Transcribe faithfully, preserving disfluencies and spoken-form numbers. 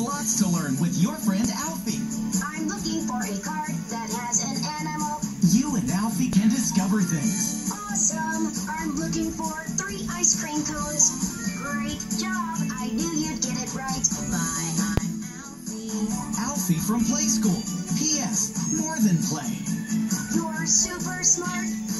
lots to learn with your friend Alphie. I'm looking for a card that has an animal. You and Alphie can discover things. Awesome! I'm looking for three ice cream cones. Great job! I knew you'd get it right. Bye, I'm Alphie. Alphie from Play School. P S. More than play. You're super smart.